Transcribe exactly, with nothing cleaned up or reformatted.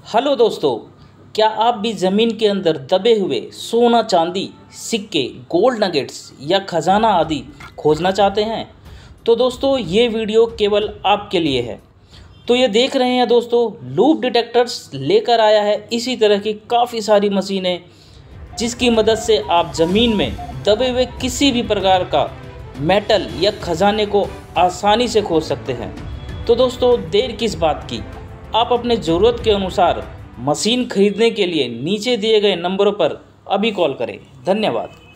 Hello दोस्तों, क्या आप भी ज़मीन के अंदर दबे हुए सोना चांदी सिक्के गोल्ड नगेट्स या खजाना आदि खोजना चाहते हैं? तो दोस्तों ये वीडियो केवल आपके लिए है। तो ये देख रहे हैं दोस्तों, लूप डिटेक्टर्स लेकर आया है इसी तरह की काफ़ी सारी मशीनें, जिसकी मदद से आप ज़मीन में दबे हुए किसी भी प्रकार का मेटल या खजाने को आसानी से खोज सकते हैं। तो दोस्तों देर किस बात की, आप अपने ज़रूरत के अनुसार मशीन खरीदने के लिए नीचे दिए गए नंबरों पर अभी कॉल करें। धन्यवाद।